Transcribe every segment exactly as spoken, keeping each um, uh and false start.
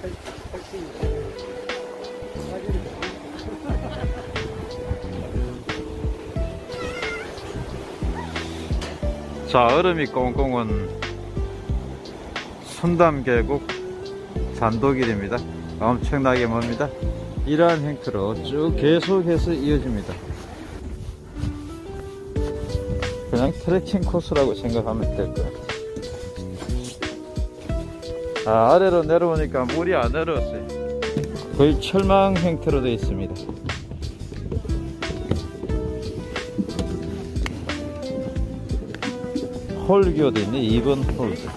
자, 얼음이 꽁꽁은 순담계곡 잔도길입니다. 엄청나게 멉니다. 이러한 행태로 쭉 계속해서 이어집니다. 그냥 트레킹 코스라고 생각하면 될 거예요. 아, 아래로 내려오니까 물이 안 내려왔어요. 거의 철망 형태로 되어 있습니다. 홀교도 있네. 이 번 홀교.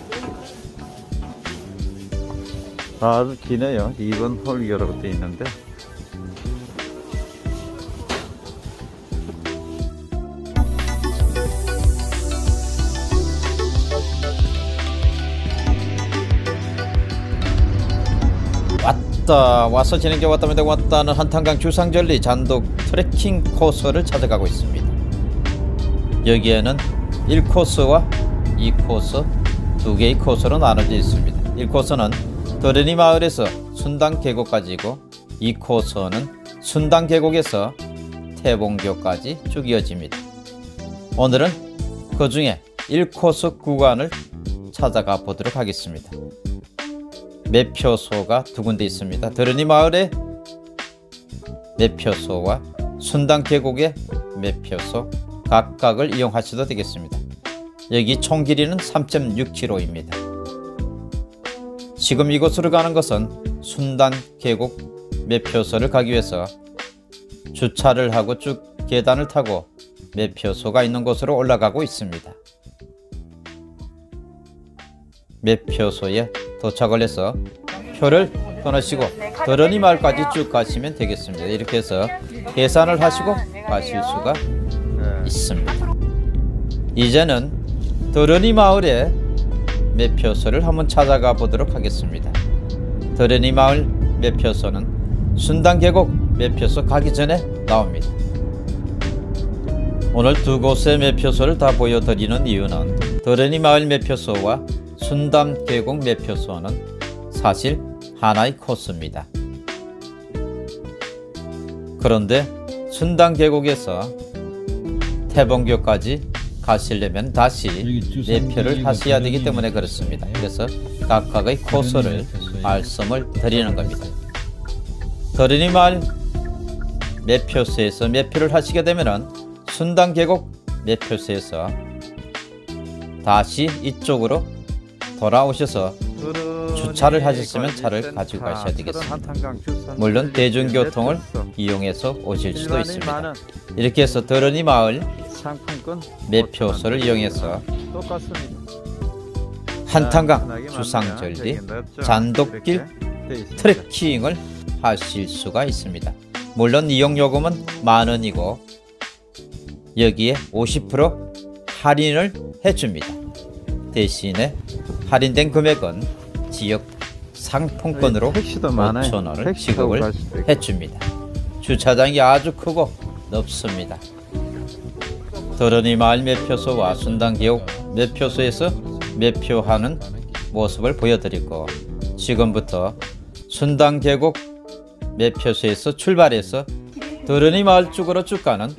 아주 기네요. 이 번 홀교라고 되어 있는데, 왔다 와서 진행해 왔답니다. 왔다는 한탄강 주상절리 잔독 트레킹 코스를 찾아가고 있습니다. 여기에는 일 코스와 이 코스 두 개의 코스로 나눠져 있습니다. 일 코스는 더러니 마을에서 순당 계곡까지고, 이 코스는 순당 계곡에서 태봉교까지 쭉 이어집니다. 오늘은 그 중에 일 코스 구간을 찾아가 보도록 하겠습니다. 매표소가 두 군데 있습니다. 더러니 마을의 매표소와 순당 계곡의 매표소 각각을 이용하셔도 되겠습니다. 여기 총 길이는 삼 점 육 킬로미터입니다. 지금 이곳으로 가는 것은 순당 계곡 매표소를 가기 위해서 주차를 하고 쭉 계단을 타고 매표소가 있는 곳으로 올라가고 있습니다. 매표소에 도착을 해서 표를 끊으시고 더러니 마을까지 쭉 가시면 되겠습니다. 이렇게 해서 계산을 하시고 가실 수가 있습니다. 이제는 더러니 마을의 매표소를 한번 찾아가 보도록 하겠습니다. 더러니 마을 매표소는 순당 계곡 매표소 가기 전에 나옵니다. 오늘 두 곳의 매표소를 다 보여드리는 이유는 더러니 마을 매표소와 순당 계곡 매표소는 사실 하나의 코스입니다. 그런데 순당 계곡에서 태봉교까지 가시려면 다시 매표를 하셔야 되기 때문에 그렇습니다. 그래서 각각의 코스를 말씀을 드리는 겁니다. 더러니 마을 매표소에서 매표를 하시게 되면 순당 계곡 매표소에서 다시 이쪽으로 돌아오셔서 주차를 하셨으면 차를 가지고 가셔야 되겠습니다. 물론 대중교통을 이용해서 오실 수도 있습니다. 이렇게 해서 더러니 마을 매표소를 이용해서 한탄강 주상절리 잔독길 트레킹을 하실 수가 있습니다. 물론 이용요금은 만원이고 여기에 오십 퍼센트 할인을 해줍니다. 대신에 할인된 금액은 지역 상품권으로 오천 원을 지급을 해줍니다. 주차장이 아주 크고 넓습니다. 더러니 마을 매표소와 순당 계곡 매표소에서 매표하는 모습을 보여드리고, 지금부터 순당 계곡 매표소에서 출발해서 더러니 마을 쪽으로 쭉 가는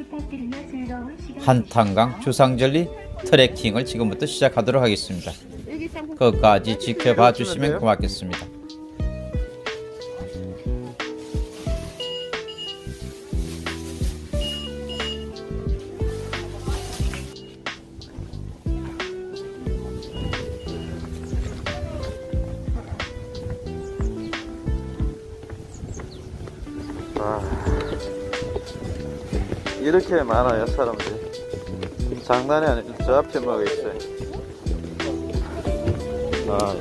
한탄강 주상절리 트레킹을 지금부터 시작하도록 하겠습니다. 끝까지 지켜봐 주시면 고맙겠습니다. 아, 이렇게 많아요 사람들이. 장난이 아니죠. 저 앞에 뭐가 있어요. 아,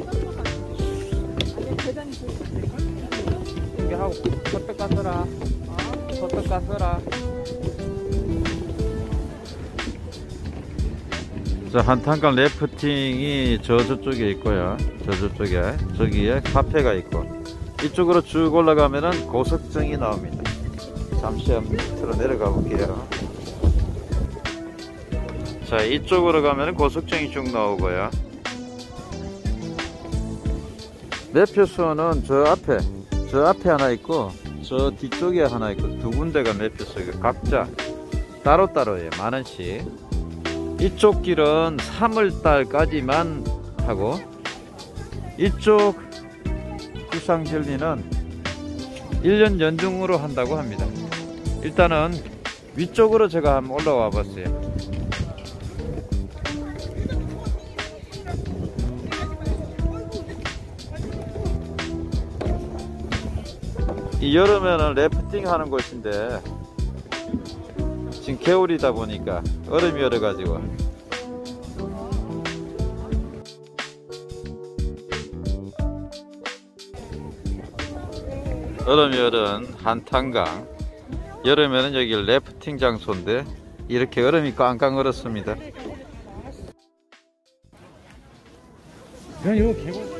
이게 하고 버떡 가서라. 버떡 가서라. 자, 한탄강 래프팅이 저 저쪽에 있고요. 저 저쪽에 저기에 카페가 있고, 이쪽으로 쭉 올라가면은 고석정이 나옵니다. 잠시 한번 밑으로 내려가 볼게요. 자, 이쪽으로 가면은 고석정이 쭉 나오고요. 매표소는 저 앞에 저 앞에 하나 있고 저 뒤쪽에 하나 있고 두 군데가 매표소예요. 각자 따로따로예요. 만원씩. 이쪽 길은 삼월달까지만 하고 이쪽 주상절리는 일 년 연중으로 한다고 합니다. 일단은 위쪽으로 제가 한번 올라와 봤어요. 이 여름에는 래프팅 하는 곳인데 지금 겨울이다 보니까 얼음이 얼어 가지고 얼음이 얼은 한탄강. 여름에는 여기 래프팅 장소인데 이렇게 얼음이 꽝꽝 얼었습니다. 그냥 이거 개고.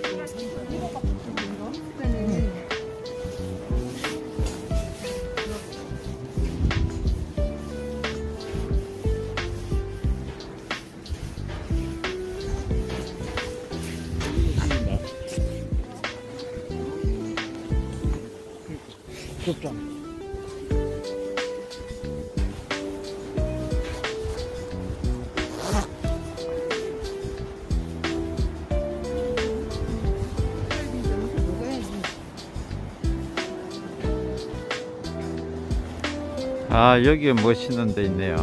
좁잖아. 아, 여기에 멋있는 데 있네요.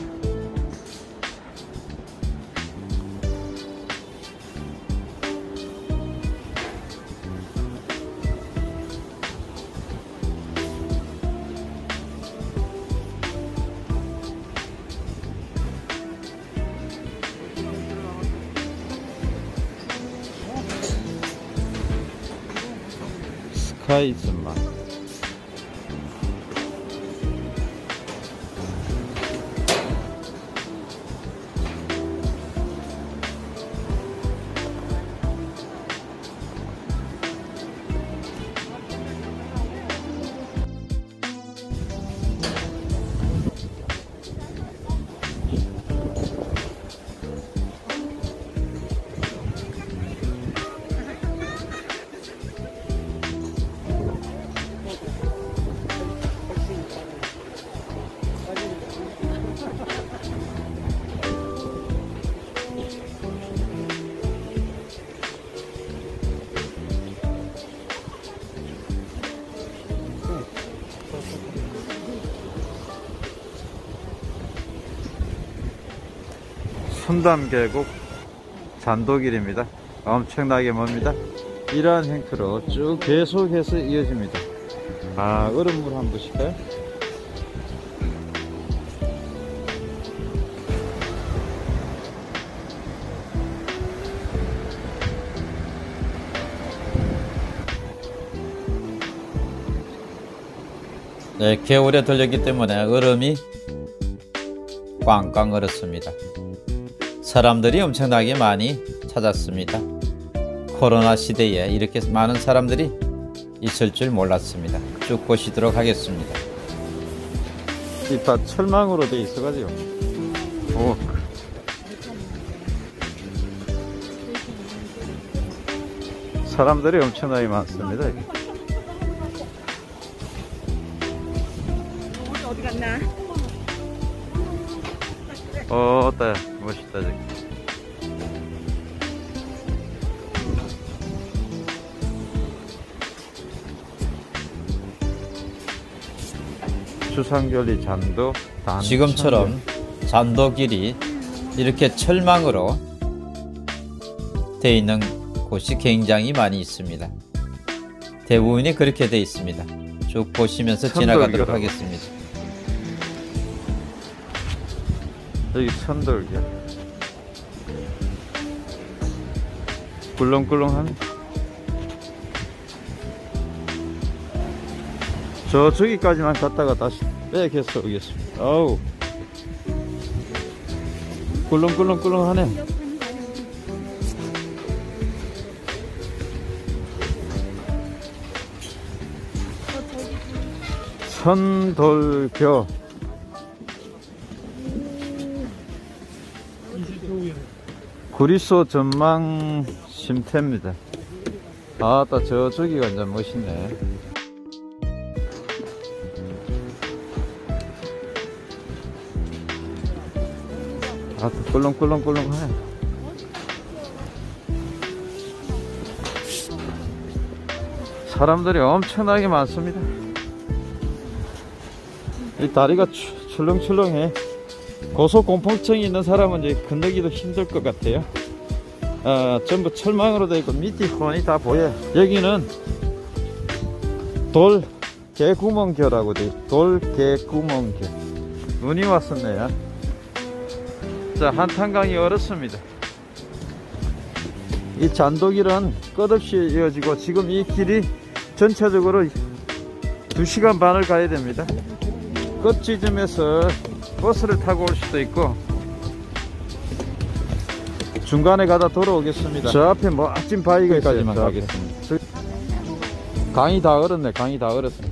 스카이즈만. 순담계곡 잔도길입니다. 엄청나게 멉니다. 이러한 행태로 쭉 계속해서 이어집니다. 아, 얼음물 한번 보실까요? 네, 겨울에 들렸기 때문에 얼음이 꽝꽝 얼었습니다. 사람들이 엄청나게 많이 찾았습니다. 코로나 시대에 이렇게 많은 사람들이 있을 줄 몰랐습니다. 쭉 보시도록 하겠습니다. 이 다 철망으로 돼 있어가지고. 오. 사람들이 엄청나게 많습니다. 여기. 어디 갔나? 어, 어때? 멋있다, 저기. 주상절리 잔도 단 지금처럼 잔도길이 이렇게 철망으로 되어 있는 곳이 굉장히 많이 있습니다. 대부분이 그렇게 되어 있습니다. 쭉 보시면서 지나가도록 하겠습니다. 여기 천돌기야. 꿀렁꿀렁한. 저 저기까지만 갔다가 다시 빼겠어 오겠습니다. 아우, 꿀렁꿀렁꿀렁하네. 천돌교. 구리소 전망 쉼터입니다. 아따 저쪽이 완전 멋있네. 아따 꿀렁꿀렁꿀렁하네. 사람들이 엄청나게 많습니다. 이 다리가 추, 출렁출렁해. 고소공포증이 있는 사람은 이제 건너기도 힘들 것 같아요. 어, 전부 철망으로 되어 있고 밑이 훤히 다 보여. 여기는 돌 개구멍교라고 돼. 돌 개구멍교. 눈이 왔었네요. 자, 한탄강이 얼었습니다. 이 잔도길은 끝없이 이어지고 지금 이 길이 전체적으로 두 시간 반을 가야 됩니다. 끝 지점에서 버스를 타고 올 수도 있고 중간에 가다 돌아오겠습니다. 저 앞에 멋진 바위가 있어요. 여기까지만 가겠습니다. 강이 다 얼었네. 강이 다 얼었어.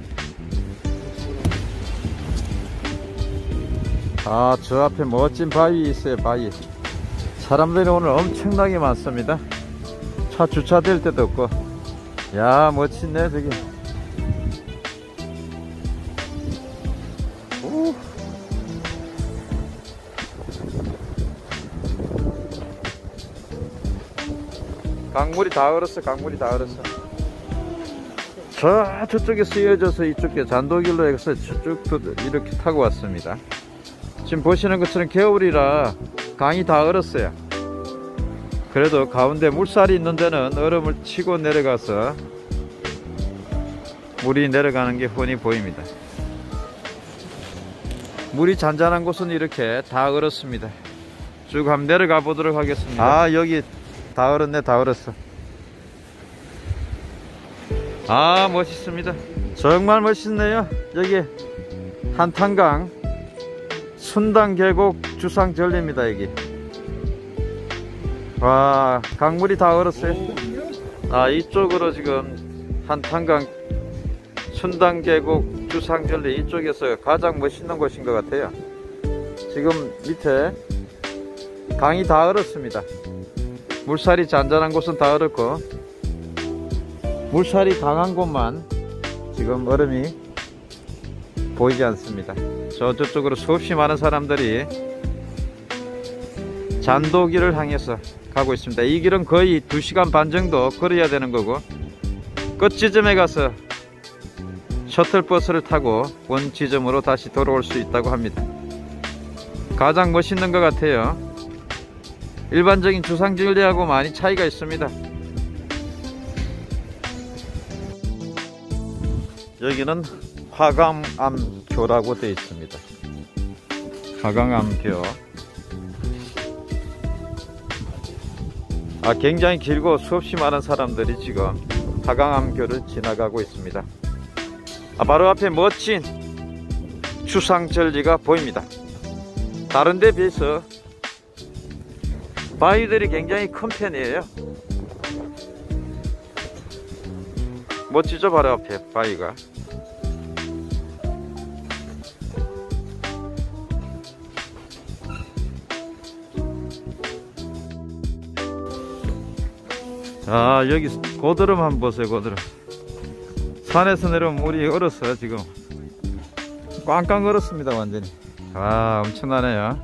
아, 저 앞에 멋진 바위 있어요. 바위. 사람들이 오늘 엄청나게 많습니다. 차 주차될 데도 없고. 야, 멋지네 저기. 오. 강물이 다 얼었어. 강물이 다 얼었어. 저 저쪽에 쓰여져서 이쪽에 잔도길로 해서 저쪽도 이렇게 타고 왔습니다. 지금 보시는 것처럼 겨울이라 강이 다 얼었어요. 그래도 가운데 물살이 있는 데는 얼음을 치고 내려가서 물이 내려가는 게 훤히 보입니다. 물이 잔잔한 곳은 이렇게 다 얼었습니다. 쭉 한번 내려가 보도록 하겠습니다. 아, 여기 다 얼었네. 다 얼었어. 아, 멋있습니다. 정말 멋있네요. 여기 한탄강 순당계곡 주상절리입니다. 여기. 와, 강물이 다 얼었어요. 아, 이쪽으로 지금 한탄강 순당계곡 주상절리 이쪽에서 가장 멋있는 곳인 것 같아요. 지금 밑에 강이 다 얼었습니다. 물살이 잔잔한 곳은 다 얼었고 물살이 강한 곳만 지금 얼음이 보이지 않습니다. 저 저쪽으로 수없이 많은 사람들이 잔도길을 향해서 가고 있습니다. 이 길은 거의 두 시간 반 정도 걸어야 되는 거고 끝 지점에 가서 셔틀버스를 타고 원 지점으로 다시 돌아올 수 있다고 합니다. 가장 멋있는 것 같아요. 일반적인 주상절리하고 많이 차이가 있습니다. 여기는 화강암교라고 되어 있습니다. 화강암교. 아, 굉장히 길고 수없이 많은 사람들이 지금 화강암교를 지나가고 있습니다. 아, 바로 앞에 멋진 주상절리가 보입니다. 다른 데 비해서 바위들이 굉장히 큰 편이에요. 멋지죠? 바로 앞에 바위가. 아, 여기 고드름 한번 보세요. 고드름. 산에서 내려온 물이 얼었어요. 지금 꽝꽝 얼었습니다. 완전히. 아, 엄청나네요.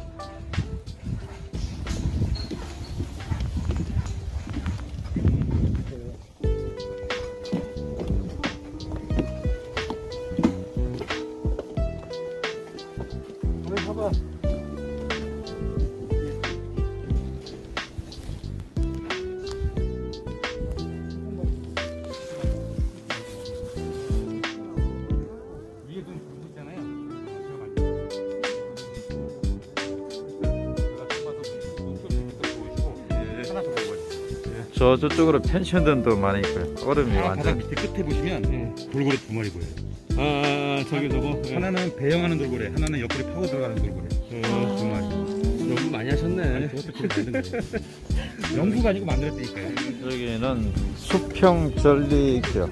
저 저쪽으로 펜션들도 많이 있고요. 얼음이 아, 완전. 바다 밑에 끝에 보시면 네. 돌고래 두 마리 보여요. 아, 아, 저기 저거. 네. 하나는 배영하는 돌고래, 하나는 옆구리 파고 들어가는 돌고래. 어, 두 마리. 너무 많이 하셨네. 그것도 그렇게 만든 거예요. 연구가 아니고 만들었다니까요. 여기는 수평절리교.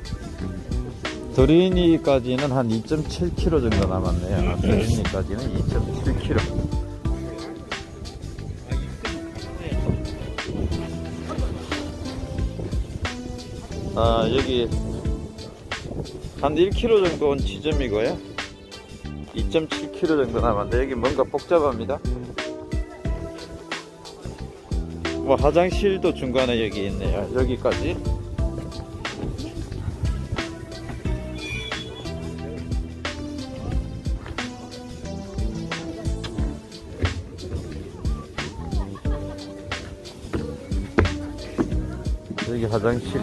드리니까지는 한 이 점 칠 킬로미터 정도 남았네요. 드리니까지는 이 점 칠 킬로미터. 아, 여기 한 일 킬로미터 정도 온 지점이고요. 이 점 칠 킬로미터 정도 남았는데 여기 뭔가 복잡합니다. 뭐 화장실도 중간에 여기 있네요. 여기까지. 여기 화장실이.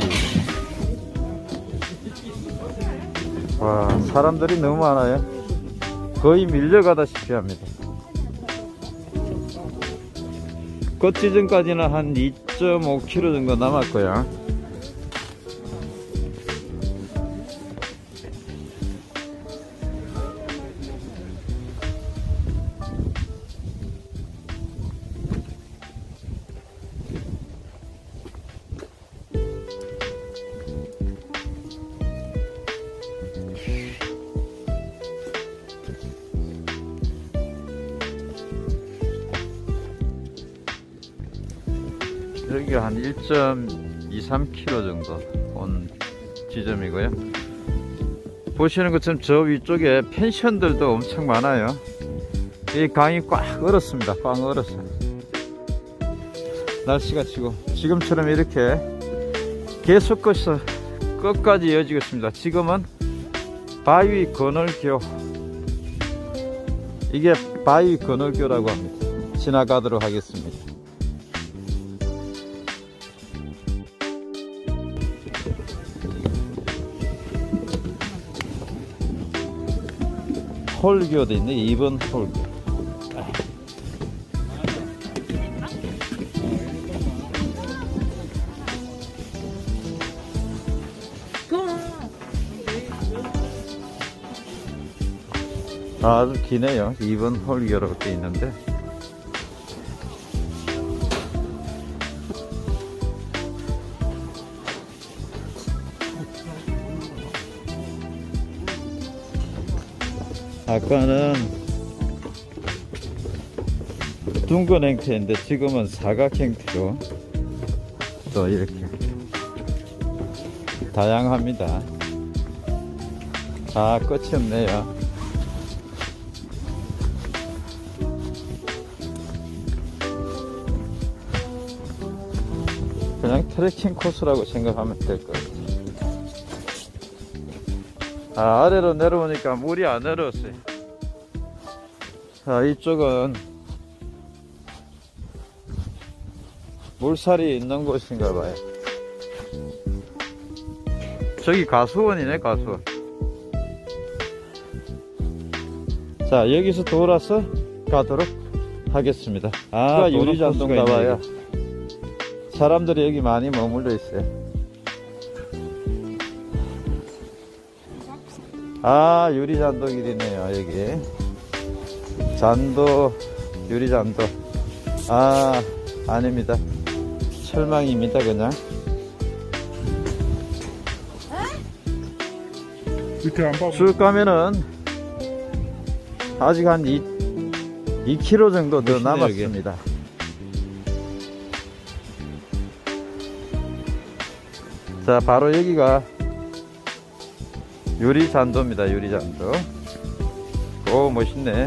와, 사람들이 너무 많아요. 거의 밀려가다시피 합니다. 그 지점까지는 한 이 점 오 킬로미터 정도 남았고요. 여기가 한 일 점 이삼 킬로미터 정도 온 지점이고요. 보시는 것처럼 저 위쪽에 펜션들도 엄청 많아요. 이 강이 꽉 얼었습니다. 꽉 얼었어요. 날씨가 지고 지금처럼 이렇게 계속해서 끝까지 이어지고 있습니다. 지금은 바위 건널교, 이게 바위 건널교라고 합니다. 지나가도록 하겠습니다. 홀교도 있네. 이 번 홀교. 아주 기네요. 이 번 홀교라고 되어 있는데 아까는 둥근 형태인데 지금은 사각 형태로 또 이렇게 다양합니다. 아, 끝이 없네요. 그냥 트레킹 코스라고 생각하면 될 것 같아요. 아, 아래로 내려오니까 물이 안 내려왔어요. 자, 이쪽은 물살이 있는 곳인가 봐요. 저기 가수원이네, 가수원. 자, 여기서 돌아서 가도록 하겠습니다. 아, 유리잔도인가 봐요. 사람들이 여기 많이 머물러 있어요. 아, 유리잔도 길이네요. 여기 잔도, 유리잔도. 아, 아닙니다. 철망입니다. 그냥 밑에 안 봐. 쭉 가면은 아직 한 이 킬로미터 정도 더 남았습니다. 자, 바로 여기가 유리잔도입니다. 유리잔도. 오, 멋있네.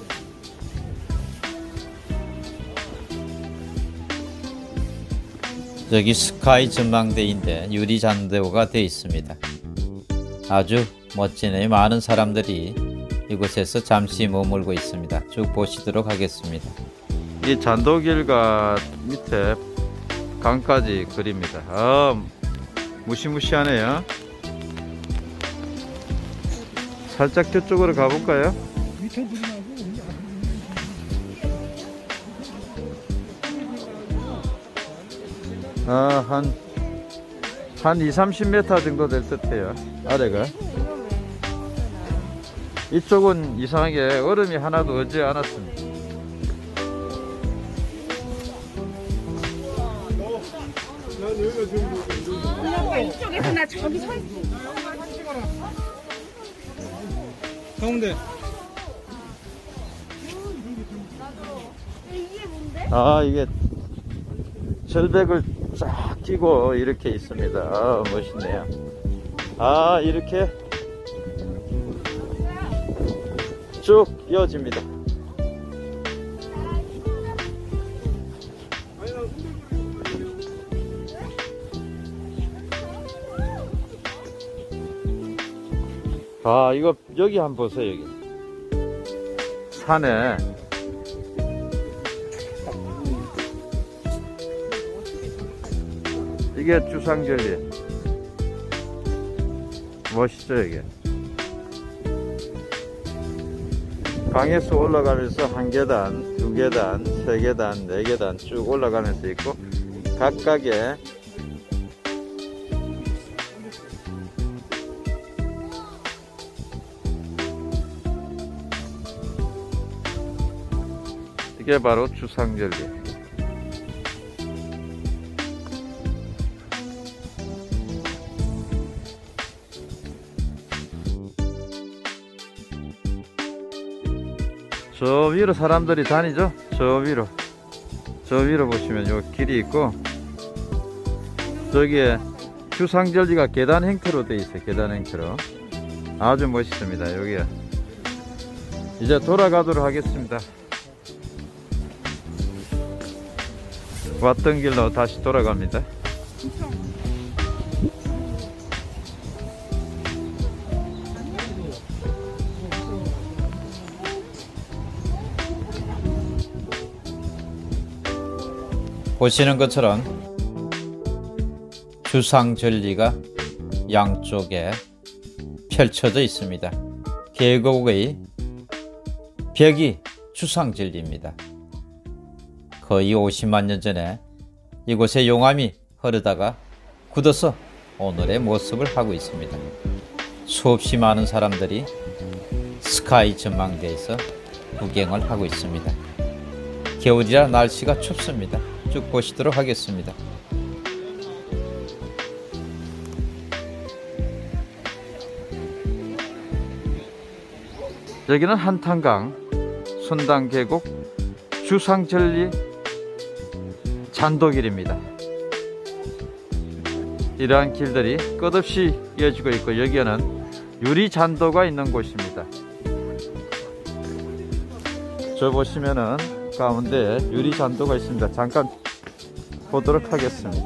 여기 스카이 전망대인데 유리잔도가 되어 있습니다. 아주 멋지네요. 많은 사람들이 이곳에서 잠시 머물고 있습니다. 쭉 보시도록 하겠습니다. 이 잔도길과 밑에 강까지 그립니다. 아, 무시무시하네요. 살짝 저쪽으로 가볼까요? 아, 한, 한 이십, 삼십 미터 정도 될 듯해요. 아래가. 이쪽은 이상하게 얼음이 하나도 오지 않았습니다. 이쪽에서 나 저기 서 있어. 가운데. 이게 뭔데? 아, 이게 절벽을 쫙 끼고 이렇게 있습니다. 아, 멋있네요. 아, 이렇게 쭉 이어집니다. 아, 이거 여기 한번 보세요. 여기 산에 이게 주상절리. 멋있죠 이게. 강에서 올라가면서 한 계단, 두 계단, 세 계단, 네 계단 쭉 올라가면서 있고, 각각의 이게 바로 주상절리. 저 위로 사람들이 다니죠? 저 위로. 저 위로 보시면 요 길이 있고, 저기에 주상절리가 계단 형태로 되어 있어요. 계단 형태로. 아주 멋있습니다. 여기에. 이제 돌아가도록 하겠습니다. 왔던 길로 다시 돌아갑니다. 보시는 것처럼 주상절리가 양쪽에 펼쳐져 있습니다. 계곡의 벽이 주상절리입니다. 거의 오십만 년 전에 이곳에 용암이 흐르다가 굳어서 오늘의 모습을 하고 있습니다. 수없이 많은 사람들이 스카이 전망대에서 구경을 하고 있습니다. 겨울이라 날씨가 춥습니다. 쭉 보시도록 하겠습니다. 여기는 한탄강, 순당계곡, 주상절리 잔도길입니다. 이러한 길들이 끝없이 이어지고 있고, 여기에는 유리잔도가 있는 곳입니다. 저 보시면은 가운데 유리잔도가 있습니다. 잠깐 보도록 하겠습니다.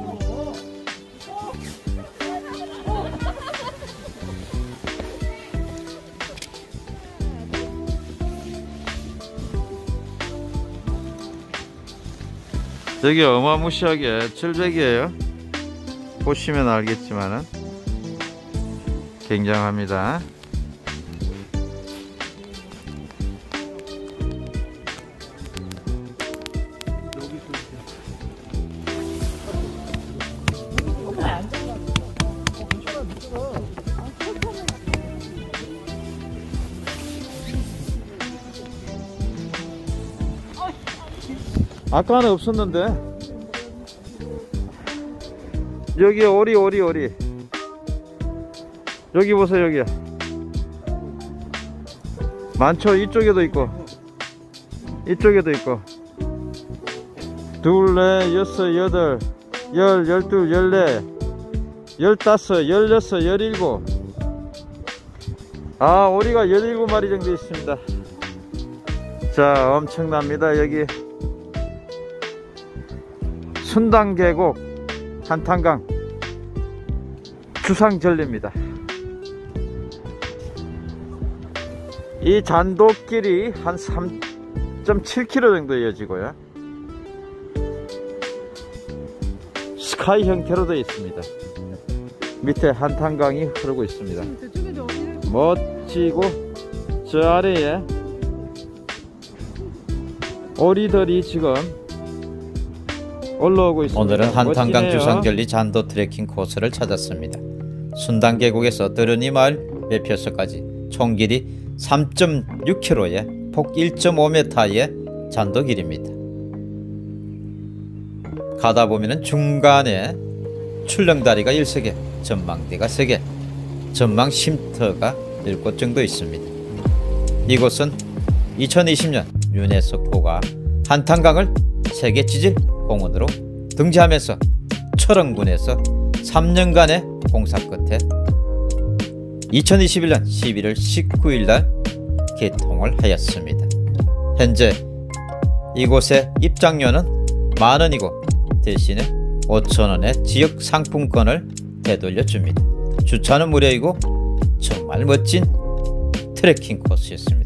저기 어마무시하게 절벽이에요. 보시면 알겠지만은 굉장합니다. 아까는 없었는데. 여기 오리 오리 오리. 여기 보세요. 여기 많죠. 이쪽에도 있고 이쪽에도 있고. 둘, 넷, 여섯, 여덟, 열, 열둘, 열네, 열다섯, 열여섯, 열일곱. 아, 오리가 열일곱 마리 정도 있습니다. 자, 엄청납니다. 여기 순당계곡 한탄강 주상절리입니다. 이 잔도길이 한 삼 점 칠 킬로미터 정도 이어지고요, 스카이 형태로 되어 있습니다. 밑에 한탄강이 흐르고 있습니다. 멋지고, 저 아래에 오리들이 지금 올라오고 있습니다. 오늘은 한탄강 멋지네요. 주상절리 잔도 트레킹 코스를 찾았습니다. 순당계곡에서 드르니 마을 매표소까지 총 길이 삼 점 육 킬로미터에 폭 일 점 오 미터의 잔도길입니다. 가다 보면은 중간에 출렁다리가 일세 개, 전망대가 세 개, 전망 쉼터가 일 곳 정도 있습니다. 이곳은 이천이십 년 유네스코가 한탄강을 세계 지질 공원으로 등재하면서 철원군에서 삼 년간의 공사 끝에 이천이십일 년 십일월 십구일 날 개통을 하였습니다. 현재 이곳의 입장료는 만 원이고 대신에 오천 원의 지역 상품권을 되돌려 줍니다. 주차는 무료이고 정말 멋진 트레킹 코스였습니다.